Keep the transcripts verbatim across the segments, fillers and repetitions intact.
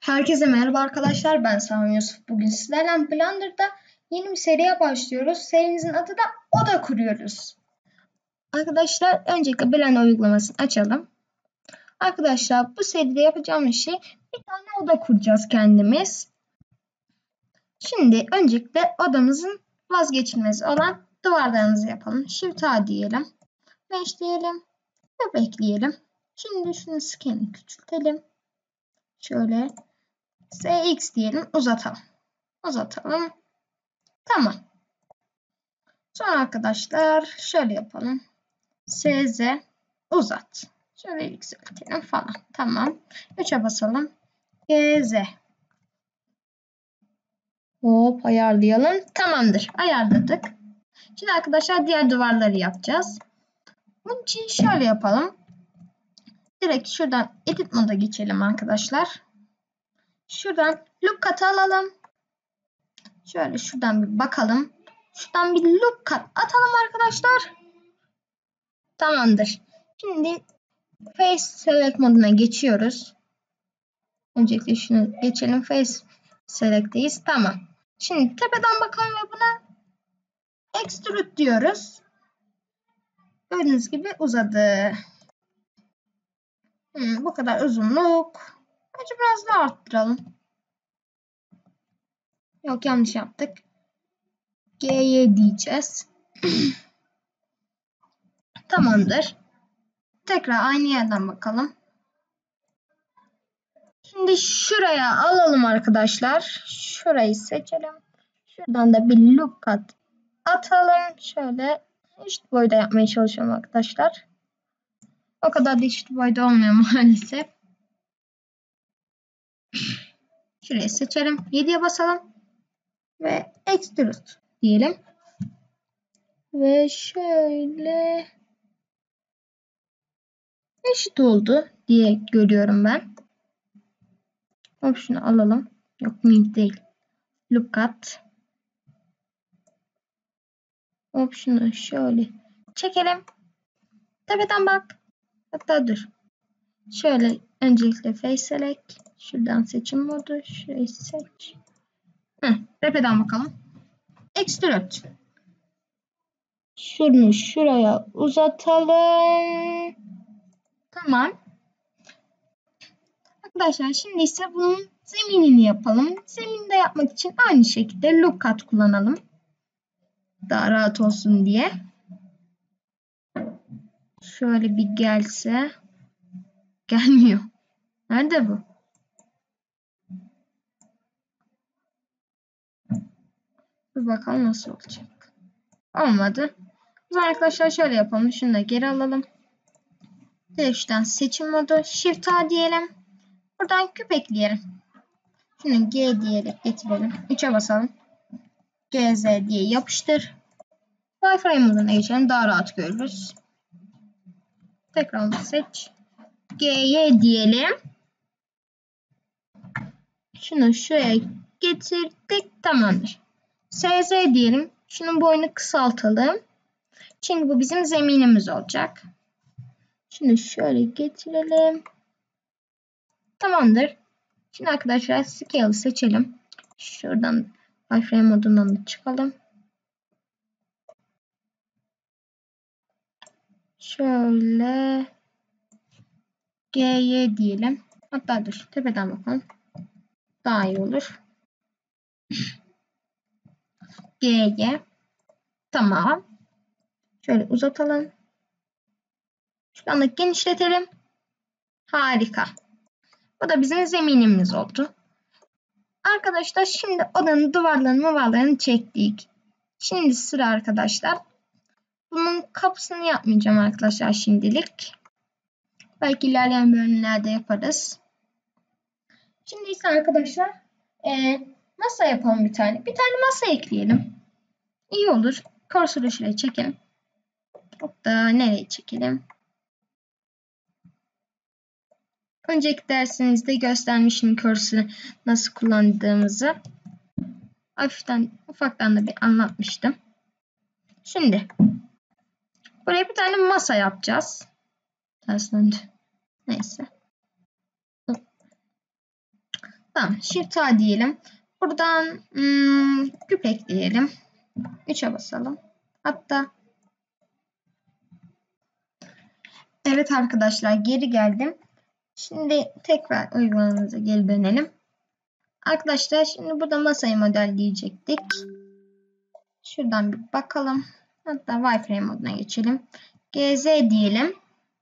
Herkese merhaba arkadaşlar, ben Sami Yusuf. Bugün sizlerle Blender'da yeni bir seriye başlıyoruz. Serimizin adı da Oda kuruyoruz. Arkadaşlar öncelikle Blender uygulamasını açalım. Arkadaşlar bu seride yapacağımız şey bir tane oda kuracağız kendimiz. Şimdi öncelikle odamızın vazgeçilmezi olan duvarlarımızı yapalım. Shift A diyelim. Mesh diyelim. Ve bekleyelim. Şimdi şunu scan'i küçültelim. Şöyle S X diyelim, uzatalım. Uzatalım. Tamam. Sonra arkadaşlar şöyle yapalım. S Z uzat. Şöyle yükseltelim falan. Tamam. üçe basalım. G Z. Hop ayarlayalım. Tamamdır. Ayarladık. Şimdi arkadaşlar diğer duvarları yapacağız. Bunun için şöyle yapalım. Direkt şuradan edit moda geçelim arkadaşlar. Şuradan look cut alalım. Şöyle şuradan bir bakalım. Şuradan bir look cut atalım arkadaşlar. Tamamdır. Şimdi Face Select moduna geçiyoruz. Öncelikle şunu geçelim. Face Select'teyiz. Tamam. Şimdi tepeden bakalım ve buna Extrude diyoruz. Gördüğünüz gibi uzadı. Hmm, bu kadar uzunluk. Bence biraz daha arttıralım. Yok, yanlış yaptık. G Y diyeceğiz. Tamamdır. Tekrar aynı yerden bakalım. Şimdi şuraya alalım arkadaşlar. Şurayı seçelim. Şuradan da bir look cut atalım. Şöyle eşit boyda yapmaya çalışıyorum arkadaşlar. O kadar da eşit boyda olmuyor maalesef. Şurayı seçelim. yediye basalım. Ve extrude diyelim. Ve şöyle eşit oldu diye görüyorum ben. Hop şunu alalım. Yok, mint değil. Look cut. Hop şunu şöyle çekelim. Tepeden bak. Hatta dur. Şöyle öncelikle face select. Şuradan seçim modu. Şurayı seç. Heh, tepeden bakalım. Extrude. Şunu şuraya uzatalım. Tamam. Arkadaşlar şimdi ise bunun zeminini yapalım. Zeminde yapmak için aynı şekilde look cut kullanalım. Daha rahat olsun diye. Şöyle bir gelse. Gelmiyor. Nerede bu? Bir bakalım nasıl olacak. Olmadı. O zaman arkadaşlar şöyle yapalım. Şunu da geri alalım. Direkten seçim modu. Shift A diyelim. Buradan küp ekleyelim. Şunu G diyelim, getirelim. üçe basalım. G Z diye yapıştır. Wireframe moduna geçelim. Daha rahat görürüz. Tekrar onu seç. G Y diyelim. Şunu şuraya getirdik. Tamamdır. S Z diyelim. Şunun boyunu kısaltalım. Çünkü bu bizim zeminimiz olacak. Şunu şöyle getirelim. Tamamdır. Şimdi arkadaşlar Scale'ı seçelim. Şuradan Wireframe modundan da çıkalım. Şöyle G Y diyelim. Hatta dur. Tepeden bakalım. Daha iyi olur. G Y. Tamam. Şöyle uzatalım. Şuradan da genişletelim. Harika. Bu da bizim zeminimiz oldu. Arkadaşlar şimdi odanın duvarlarını duvarlarını çektik. Şimdi sıra arkadaşlar. Bunun kapısını yapmayacağım arkadaşlar şimdilik. Belki ilerleyen bölümlerde yaparız. Şimdi ise arkadaşlar e, masa yapalım bir tane. Bir tane masa ekleyelim. İyi olur. Cursor'u şuraya çekelim. Hatta nereye çekelim? Önceki dersinizde göstermişim cursor'ı nasıl kullandığımızı. Hafiften ufaktan da bir anlatmıştım. Şimdi buraya bir tane masa yapacağız. Ters döndü. Neyse. Tamam. Shift A diyelim. Buradan hmm, küp ekleyelim. üçe basalım. Hatta evet arkadaşlar geri geldim. Şimdi tekrar uygulamamıza geri dönelim. Arkadaşlar şimdi burada masayı modelleyecektik. Şuradan bir bakalım. Hatta wireframe moduna geçelim. G Z diyelim.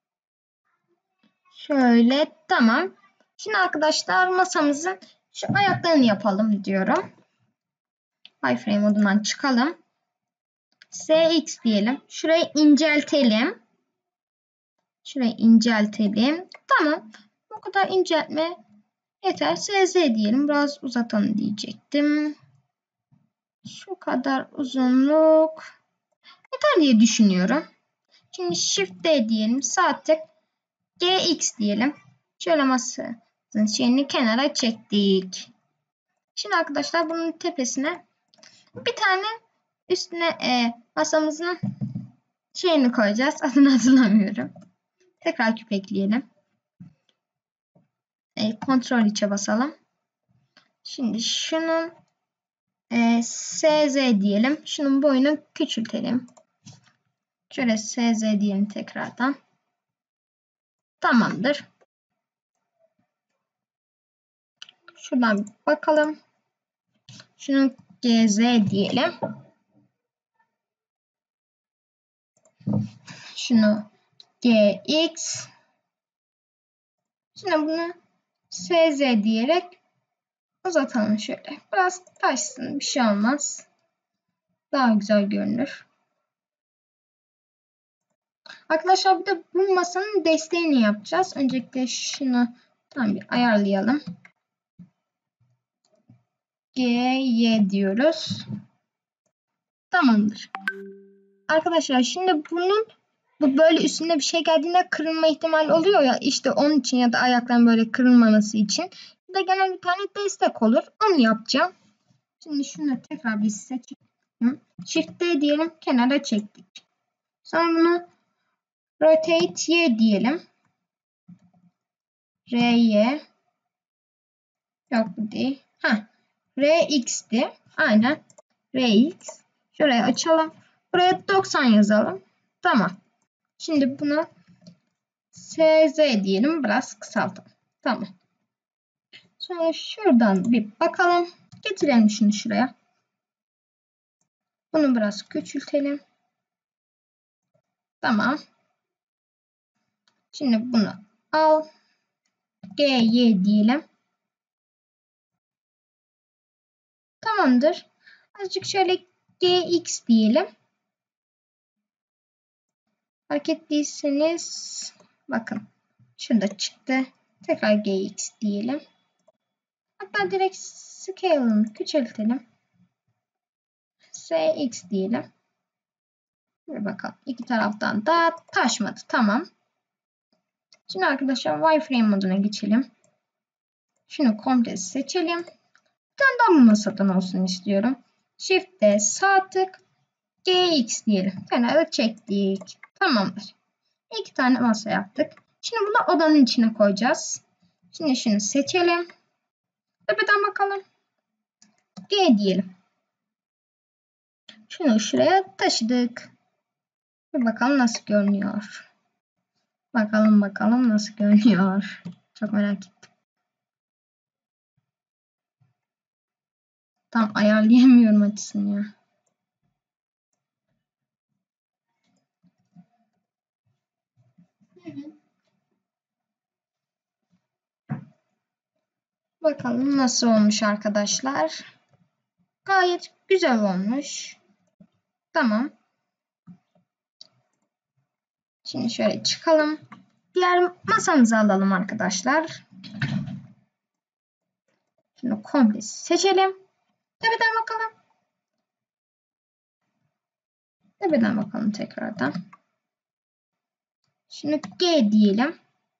Şöyle tamam. Şimdi arkadaşlar masamızın şu ayaklarını yapalım diyorum. Wireframe modundan çıkalım. S X diyelim. Şurayı inceltelim. Şurayı inceltelim. Tamam. Bu kadar inceltme yeter. S Z diyelim. Biraz uzatalım diyecektim. Şu kadar uzunluk yeter diye düşünüyorum. Şimdi Shift D diyelim. Sağ tık G X diyelim. Şöyle masanın şeyini kenara çektik. Şimdi arkadaşlar bunun tepesine bir tane üstüne e, masamızın şeyini koyacağız. Adını hatırlamıyorum. Tekrar küp ekleyelim. E, kontrol içe basalım. Şimdi şunun e, S Z diyelim. Şunun boyunu küçültelim. Şöyle S Z diyelim tekrardan. Tamamdır. Şuradan bakalım. Şunu G Z diyelim. Şunu G X. Şimdi bunu S Z diyerek uzatalım şöyle. Biraz taşsın. Bir şey olmaz. Daha güzel görünür. Arkadaşlar bir de bu masanın desteğini yapacağız. Öncelikle şunu tam bir ayarlayalım. G Y diyoruz. Tamamdır. Arkadaşlar şimdi bunun bu böyle üstünde bir şey geldiğinde kırılma ihtimali oluyor ya, işte onun için ya da ayakların böyle kırılmaması için. Bir de genel bir tane destek olur. Onu yapacağım. Şimdi şunu tekrar bir seçelim. Shift D diyelim. Kenara çektik. Sonra bunu rotate Y diyelim. R Y. Yok bu değil. Heh. R X'ti. Aynen. R X. Şurayı açalım. Buraya doksan yazalım. Tamam. Şimdi bunu S Z diyelim. Biraz kısaltalım. Tamam. Sonra şuradan bir bakalım. Getirelim şunu şuraya. Bunu biraz küçültelim. Tamam. Şimdi bunu al. G Y diyelim. Tamamdır. Azıcık şöyle G X diyelim. Fark ettiyseniz bakın. Şurada çıktı. Tekrar G X diyelim. Hatta direkt scale'ını küçültelim. S X diyelim. Bir bakalım. İki taraftan da taşmadı. Tamam. Şimdi arkadaşlar wireframe moduna geçelim. Şunu komple seçelim. Bir tane daha bu masadan olsun istiyorum. Shift D sağ tık G X diyelim. Kenara çektik. Tamamdır. İki tane masa yaptık. Şimdi bunu odanın içine koyacağız. Şimdi şunu seçelim. Tepeden bakalım. G diyelim. Şunu şuraya taşıdık. Bir bakalım nasıl görünüyor. Bakalım bakalım nasıl görünüyor. Çok merak ettim. Tam ayarlayamıyorum açısını ya. Bakalım nasıl olmuş arkadaşlar. Gayet güzel olmuş. Tamam. Şimdi şöyle çıkalım. Diğer masamızı alalım arkadaşlar. Şimdi komple seçelim. Tepeden bakalım. Tepeden bakalım tekrardan. Şimdi G diyelim.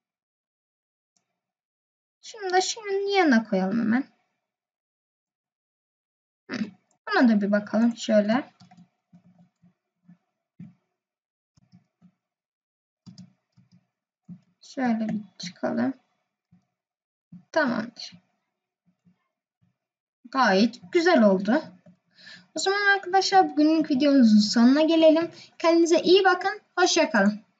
Şunu da şunun yanına koyalım hemen. Hı. Buna da bir bakalım şöyle. Şöyle bir çıkalım. Tamamdır. Gayet güzel oldu. O zaman arkadaşlar bugünlük videomuzun sonuna gelelim. Kendinize iyi bakın. Hoşça kalın.